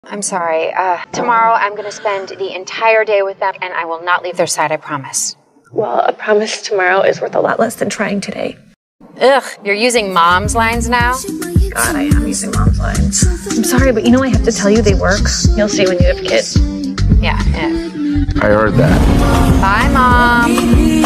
I'm sorry. Tomorrow I'm going to spend the entire day with them, and I will not leave their side, I promise. Well, a promise tomorrow is worth a lot less than trying today. Ugh, you're using mom's lines now? God, I am using mom's lines. I'm sorry, but you know I have to tell you they work. You'll see when you have kids. Yeah. I heard that. Bye, Mom.